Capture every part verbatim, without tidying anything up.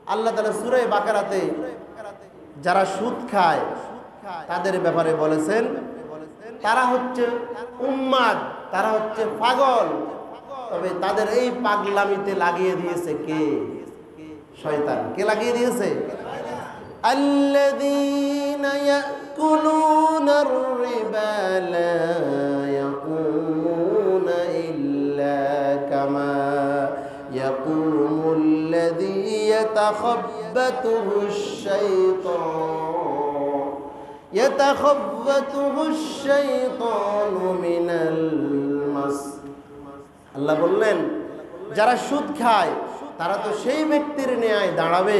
আল্লাহ তাআলা সূরা বাকারাতে যারা সুদ খায় তাদের ব্যাপারে বলেছেন তারা হচ্ছে উম্মাদ, তারা হচ্ছে পাগল। তবে তাদের এই পাগলামিতে লাগিয়ে দিয়েছে কে? শয়তান। কে লাগিয়ে দিয়েছে? আল্লাযীনা ইয়াকুলুনার রিবা লা ইয়াকুমুনা ইল্লা কামা ইয়াকুমুল্লাযী ইয়াতাখাব্বাতুহুশ শাইতান ইয়াতাখাব্বাতুহুশ শাইতানু মিনাল মাস। আল্লাহ বললেন যারা সুদ খায় তারা তো সেই ব্যক্তির ন্যায় দাঁড়াবে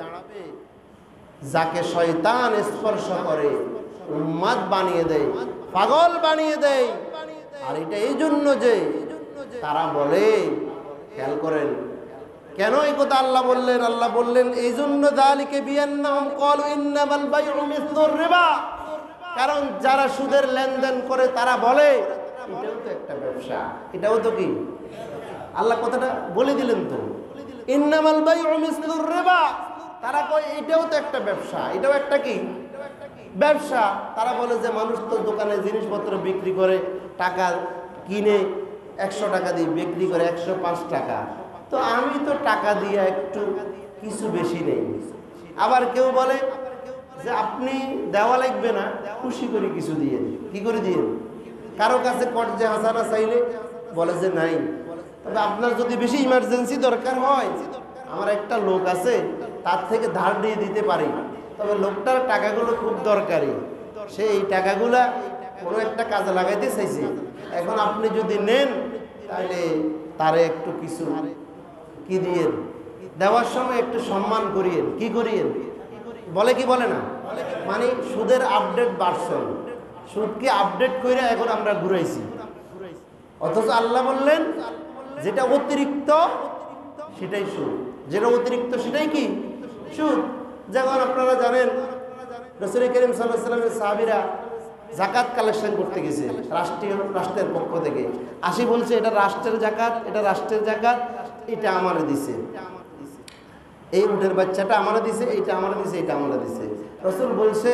যাকে শয়তান স্পর্শ করে উম্মাদ বানিয়ে দেয়, পাগল বানিয়ে দেয়। আর এটা এই জন্য যে তারা বলে, খেয়াল করেন কেন এই কথা আল্লাহ বললেন? আল্লাহ বললেন এই জন্য যালিকা বিআন্নাহুম ক্বালু ইন্নামাল বাইউ মিসলুর রিবা। কারণ যারা সুদের লেনদেন করে তারা বলে এটাও তো একটা ব্যবসা, এটাও তো কি? আল্লাহ কথাটা বলে দিলেন তো, ইন্নামাল বাইউ মিসলুর রিবা। তারা কয় এটাও তো একটা ব্যবসা, এটাও একটা কি ব্যবসা। তারা বলে যে মানুষ তো দোকানে জিনিসপত্র বিক্রি করে, টাকা কিনে একশো টাকা দিয়ে বিক্রি করে একশো পাঁচ টাকা, তো আমি তো টাকা দিয়ে একটু কিছু বেশি নেই। আবার কেউ বলে যে আপনি দেওয়া লাগবে না, খুশি করে কিছু দিয়ে, কি করে দিয়ে? কারো কাছে কর্জে হাসানা চাইলে বলে যে নাই, তবে আপনার যদি বেশি ইমার্জেন্সি দরকার হয় আমার একটা লোক আছে তার থেকে ধার দিয়ে দিতে পারি, তবে লোকটার টাকাগুলো খুব দরকারি, সে এই টাকাগুলা কোনো একটা কাজে লাগাইতে চাইছে, এখন আপনি যদি নেন তাহলে তারে একটু কিছু কি দিয়ে দেওয়ার সময় একটু সম্মান করিয়েন, কি করিয়েন বলে কি বলে না? মানে সুদের আপডেট ভার্সন, সুদকে আপডেট করে এখন আমরা ঘুরাইছি। অথচ আল্লাহ বললেন যেটা অতিরিক্ত সেটাই সুদ, যেটা অতিরিক্ত সেটাই কি সুদ। যেমন আপনারা জানেন রাসূল করিম সাল্লাল্লাহু আলাইহি ওয়াসাল্লামের সাহাবীরা যাকাত কালেকশন করতে গেছে রাষ্ট্রীয় রাষ্ট্রের পক্ষ থেকে, আসি বলছে এটা রাষ্ট্রের যাকাত, এটা রাষ্ট্রের যাকাত, এটা আমারে দিছে, এই উটের বাচ্চাটা আমারে দিছে, এইটা আমারে দিছে, এটা আমারে দিছে। রাসূল বলছে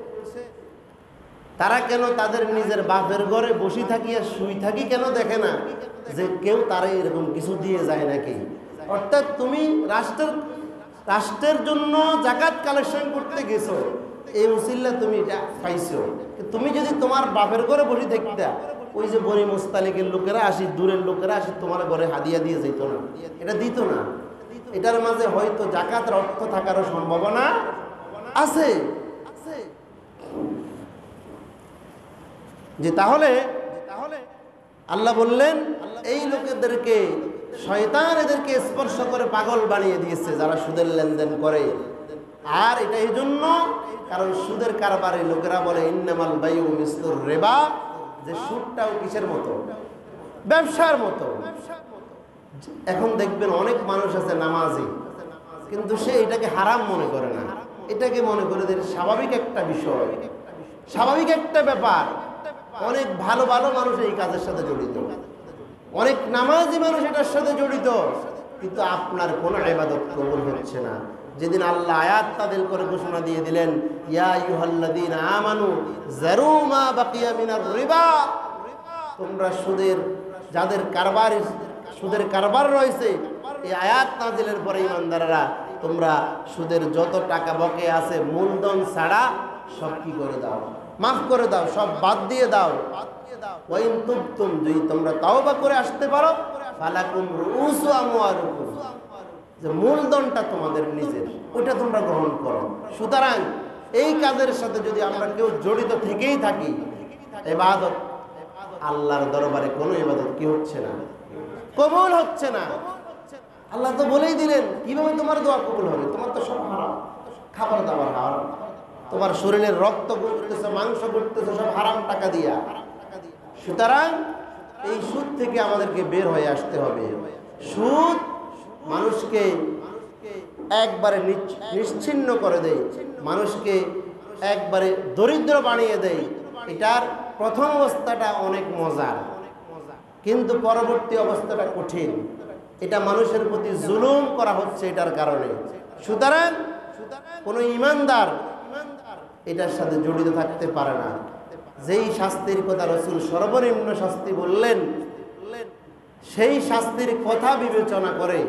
তারা কেন তাদের নিজের বাপের ঘরে বসে থাকি আর শুই থাকি কেন দেখে না যে কেউ তারা এরকম কিছু দিয়ে যায় নাকি? অর্থাৎ তুমি রাষ্ট্রের রাষ্ট্রের জন্য যাকাত কালেকশন করতে গেছো, এই উসিল্লা তুমি এটা পাইছো। তুমি যদি তোমার বাপের ঘরে বসে থাকতে, ওই যে বনি মুস্তালিকের লোকেরা আসি, দূরের লোকেরা আসি তোমার ঘরে হাদিয়া দিয়ে যেত না, এটা দিত না। এটার মাঝে হয়তো যাকাতের অর্থ থাকারও সম্ভাবনা আছে যে তাহলে আল্লাহ বললেন এই লোকেদেরকে শয়তান এদেরকে স্পর্শ করে পাগল বানিয়ে দিয়েছে যারা সুদের লেনদেন করে। আর এটা এই জন্য কারণ সুদের কারবারে লোকেরা বলে ইন্নামাল বাইউ মিসলুর রিবা, যে সুদটাও কিসের মতো? ব্যবসার মতো। এখন দেখবেন অনেক মানুষ আছে নামাজি, কিন্তু সে এটাকে হারাম মনে করে না, এটাকে মনে করে যে স্বাভাবিক একটা বিষয়, স্বাভাবিক একটা ব্যাপার। অনেক ভালো ভালো মানুষ এই কাজের সাথে জড়িত, অনেক নামাজি মানুষ এটার সাথে জড়িত, কিন্তু আপনার কোনো ইবাদত কবুল হচ্ছে না। যেদিন আল্লাহ আয়াত নাযিল করে ঘোষণা দিয়ে দিলেন ইয়া আইয়ুহাল্লাযীনা আমানু যারু মা বাকিয়া মিনার রিবা, তোমরা সুদের যাদের কারবার সুদের কারবার রয়েছে, এই আয়াত নাযিলের পরে ঈমানদাররা তোমরা সুদের যত টাকা বকে আছে মূলধন ছাড়া সব কি করে দাও, মাফ করে দাও, সব বাদ দিয়ে দাও। ওয়া ইন তুবতুম, যদি তোমরা তাওবা করে আসতে পারো, ফালাকুম রুউসু আমওয়ালিকুম, যে মূলধনটা তোমাদের নিজের, ওটা তোমরা গ্রহণ করো। সুতরাং এই কাজের সাথে যদি আমরা কেউ জড়িত থেকেই থাকি, ইবাদত আল্লাহর দরবারে কোনো ইবাদত কি হচ্ছে না, কবুল হচ্ছে না। আল্লাহ তো বলেই দিলেন কিভাবে তোমার দোয়া কবুল হবে, তোমার তো সব হারাম, খাবার দাবার হারাম, তোমার শরীরের রক্ত ঘটতেছে, মাংস ঘটতেছে, সব হারাম টাকা দিয়া। সুতরাং এই সুদ থেকে আমাদেরকে বের হয়ে আসতে হবে। সুদ মানুষকে একবারে নিশ্চিহ্ন করে দেয়, মানুষকে একবারে দরিদ্র বানিয়ে দেয়। এটার প্রথম অবস্থাটা অনেক মজার, কিন্তু পরবর্তী অবস্থাটা কঠিন। এটা মানুষের প্রতি জুলুম করা হচ্ছে এটার কারণে। সুতরাং কোনো ইমানদার এটার সাথে জড়িত থাকতে পারে না। যেই শাস্তির কথা রাসূল সর্বনিম্ন শাস্তি বললেন, সেই শাস্তির কথা বিবেচনা করে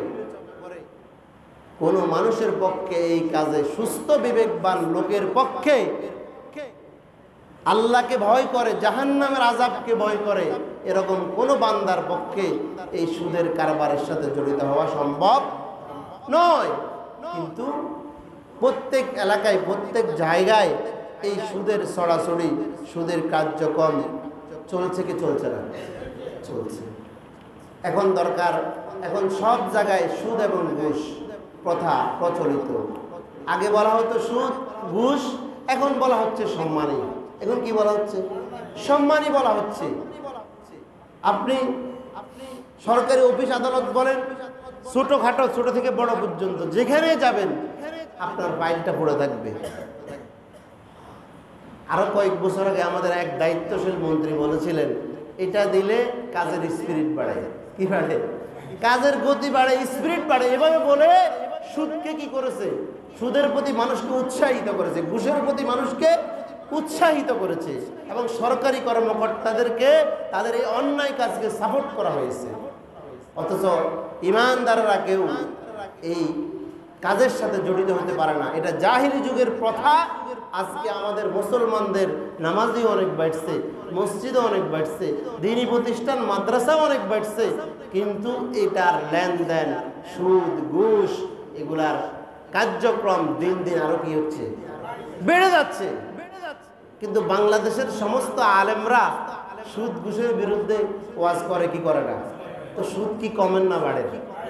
কোনো মানুষের পক্ষে এই কাজে, সুস্থ বিবেকবান লোকের পক্ষে, আল্লাহকে ভয় করে, জাহান্নামের আযাবকে ভয় করে, এরকম কোনো বান্দার পক্ষে এই সুদের কারবারের সাথে জড়িত হওয়া সম্ভব নয়। কিন্তু প্রত্যেক এলাকায়, প্রত্যেক জায়গায় এই সুদের ছড়াছড়ি, সুদের কার্যক্রম চলছে কি চলছে না? চলছে। এখন দরকার, এখন সব জায়গায় সুদ এবং ঘুষ প্রথা প্রচলিত। আগে বলা হতো সুদ ঘুষ, এখন বলা হচ্ছে সম্মানী। এখন কি বলা হচ্ছে? সম্মানী বলা হচ্ছে। আপনি সরকারি অফিস আদালত বলেন, ছোটখাটো, ছোট থেকে বড় পর্যন্ত যেখানে যাবেন আপনার ফাইলটা পড়ে থাকবে। আরো কয়েক বছর আগে আমাদের এক দায়িত্বশীল মন্ত্রী বলেছিলেন, এটা দিলে কাজের স্পিরিট বাড়ে। কি বাড়ে? কাজের গতি বাড়ে, স্পিরিট বাড়ে। এভাবে বলে সুদকে কি করেছে? সুদের প্রতি মানুষকে উৎসাহিত করেছে, ঘুষের প্রতি মানুষকে উৎসাহিত করেছে, এবং সরকারি কর্মকর্তাদেরকে তাদের এই অন্যায় কাজকে সাপোর্ট করা হয়েছে। অথচ ইমানদাররা কেউ এই কাজের সাথে জড়িত হতে পারে না। এটা জাহিলি যুগের প্রথা। আজকে আমাদের মুসলমানদের নামাজই অনেক বাড়ছে, মসজিদও অনেক বাড়ছে, দ্বীনি প্রতিষ্ঠান মাদ্রাসাও অনেক বাড়ছে, কিন্তু এটার লেনদেন, সুদ ঘুষ, এগুলার কার্যক্রম দিন দিন আরো কি হচ্ছে? বেড়ে যাচ্ছে। কিন্তু বাংলাদেশের সমস্ত আলেমরা সুদ ঘুষের বিরুদ্ধে ওয়াজ করে কি করে না? তো সুদ কি কমেন না বাড়ে?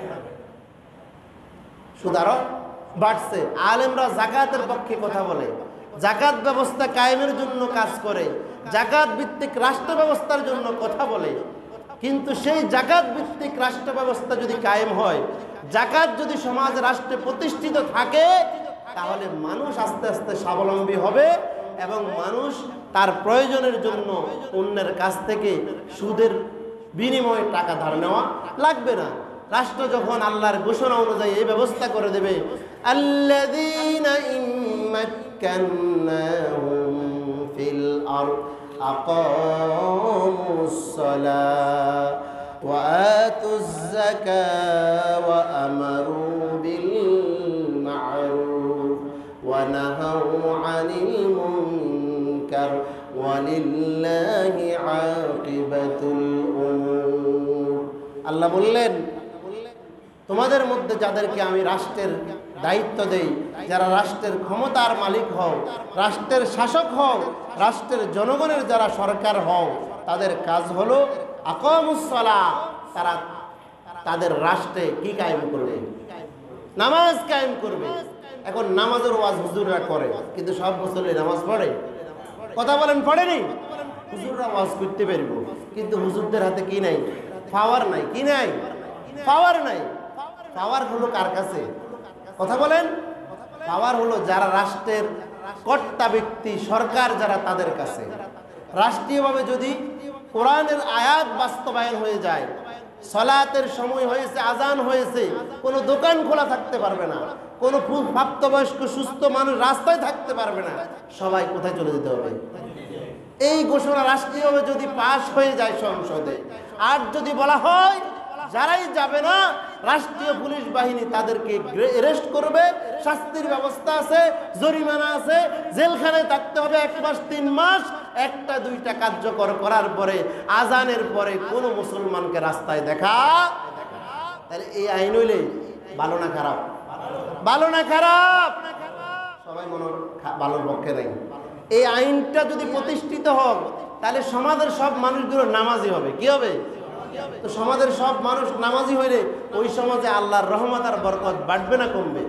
সুদ আরো বাড়ছে। আলেমরা যাকাতের পক্ষে কথা বলে, যাকাত ব্যবস্থা কায়েমের জন্য কাজ করে, যাকাত ভিত্তিক রাষ্ট্র ব্যবস্থার জন্য কথা বলে। কিন্তু সেই যাকাত ভিত্তিক রাষ্ট্র ব্যবস্থা যদি কায়েম হয়, যাকাত যদি সমাজ রাষ্ট্রে প্রতিষ্ঠিত থাকে, তাহলে মানুষ আস্তে আস্তে স্বাবলম্বী হবে এবং মানুষ তার প্রয়োজনের জন্য অন্যের কাছ থেকে সুদের বিনিময়ে টাকা ধার নেওয়া লাগবে না। রাষ্ট্র যখন আল্লাহর ঘোষণা অনুযায়ী এই ব্যবস্থা করে দেবে, আল্লাযীনা ইম্মাক্কান্নাহুম ফিল আরদ আকামুস সালাহ ওয়া আতুজ যাকাহ ওয়া আমারু বিল মা'রুফ ওয়া নাহাউ আনিল মুনকার ওয়া লিল্লাহি আকিবাতুল উমুর। আল্লাহ বললেন, তোমাদের মধ্যে যাদেরকে আমি রাষ্ট্রের দায়িত্ব দেই, যারা রাষ্ট্রের ক্ষমতার মালিক হও, রাষ্ট্রের শাসক হও, রাষ্ট্রের জনগণের যারা সরকার হও, তাদের কাজ হলো আকামুস সালাহ, তারা তাদের রাষ্ট্রে কি কায়েম করবে? নামাজ কায়েম করবে। এখন নামাজের ওয়াজ হুজুররা করে, কিন্তু সব মুসল্লি নামাজ পড়ে? কথা বলেন, পড়েনি? হুজুররা ওয়াজ করতে পারবো, কিন্তু হুজুরদের হাতে কি নাই? পাওয়ার নাই। কি নাই? পাওয়ার নাই। পাওয়ার হলো কার কাছে? কথা বলেন। পাওয়ার হলো যারা রাষ্ট্রের কর্তা ব্যক্তি, সরকার যারা, তাদের কাছে। রাষ্ট্রীয়ভাবে যদি কোরআনের আয়াত বাস্তবায়ন হয়ে যায়, সালাতের সময় হয়েছে, আজান হয়েছে, কোনো দোকান খোলা থাকতে পারবে না, কোনো প্রাপ্তবয়স্ক সুস্থ মানুষ রাস্তায় থাকতে পারবে না, সবাই কোথায় চলে যেতে হবে? এই ঘোষণা রাষ্ট্রীয়ভাবে যদি পাশ হয়ে যায় সংসদে, আর যদি বলা হয় যারাই যাবে না, রাষ্ট্রীয় পুলিশ বাহিনী তাদেরকে অ্যারেস্ট করবে, শাস্তির ব্যবস্থা আছে, জরিমানা আছে, জেলখানায় থাকতে হবে এক মাস তিন মাস, একটা দুইটা কার্যকর করার পরে, আজানের পরে কোনো মুসলমানকে রাস্তায় দেখা, তাহলে এই আইন হইলে ভালো না খারাপ? ভালো না খারাপ? সবাই মনে ভালোর পক্ষে নেই। এই আইনটা যদি প্রতিষ্ঠিত হোক, তাহলে সমাজের সব মানুষগুলো নামাজি হবে। কি হবে? তো সমাজের সব মানুষ নামাজি হইলে ওই সমাজে আল্লাহর রহমত আর বরকত বাড়বে না কমবে?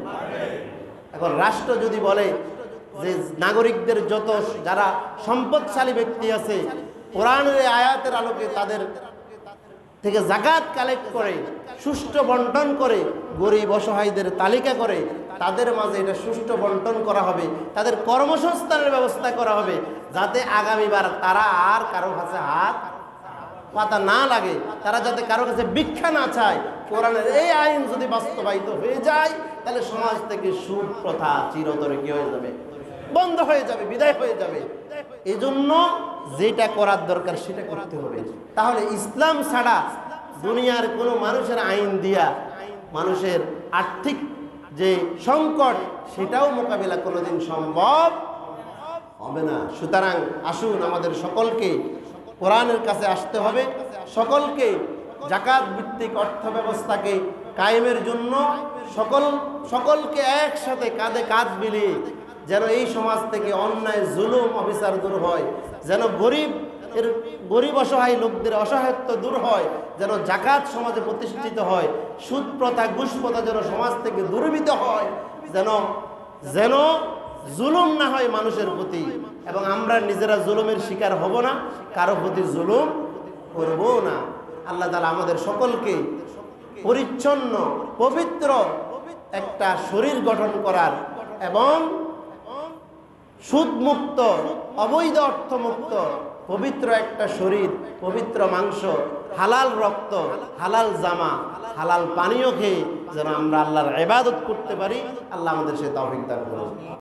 এখন রাষ্ট্র যদি বলে যে নাগরিকদের যত যারা সম্পদশালী ব্যক্তি আছে, কোরআনের আয়াতের আলোকে তাদের থেকে যাকাত কালেক্ট করে, সুষ্ঠু বন্টন করে, গরিব অসহায়দের তালিকা করে তাদের মাঝে এটা সুষ্ঠু বন্টন করা হবে, তাদের কর্মসংস্থানের ব্যবস্থা করা হবে, যাতে আগামীবার তারা আর কারো কাছে হাত পাতা না লাগে, তারা যাতে কারো কাছে ভিক্ষা না চায়, কোরআনের এই আইন যদি বাস্তবায়িত হয়ে যায় তাহলে সমাজ থেকে সুদ প্রথা চিরতরে কি হয়ে যাবে, বন্ধ হয়ে যাবে, বিদায় হয়ে যাবে। এই জন্য যেটা করার দরকার সেটা করতে হবে। তাহলে ইসলাম ছাড়া দুনিয়ার কোনো মানুষের আইন দিয়া মানুষের আর্থিক যে সংকট সেটাও মোকাবিলা কোনোদিন সম্ভব হবে না। সুতরাং আসুন আমাদের সকলকে কোরআনের কাছে আসতে হবে, সকলকে জাকাত ভিত্তিক অর্থ ব্যবস্থাকে কায়েমের জন্য সকল সকলকে একসাথে কাঁধে কাঁধ মিলিয়ে যেন এই সমাজ থেকে অন্যায় জুলুম অবিচার দূর হয়, যেন গরিব এর গরিব অসহায় লোকদের অসহায়ত্ব দূর হয়, যেন জাকাত সমাজে প্রতিষ্ঠিত হয়, সুদ প্রথা ঘুষ প্রথা যেন সমাজ থেকে দূরীভূত হয়, যেন যেন জুলুম না হয় মানুষের প্রতি, এবং আমরা নিজেরা জুলুমের শিকার হব না, কারো প্রতি জুলুম করব না। আল্লাহ তাআলা আমাদের সকলকে পরিচ্ছন্ন পবিত্র একটা শরীর গঠন করার এবং সুদমুক্ত অবৈধ অর্থমুক্ত পবিত্র একটা শরীর, পবিত্র মাংস, হালাল রক্ত, হালাল জামা, হালাল পানীয় খেয়ে যেন আমরা আল্লাহর ইবাদত করতে পারি। আল্লাহ আমাদের সে তৌফিক দান করুন।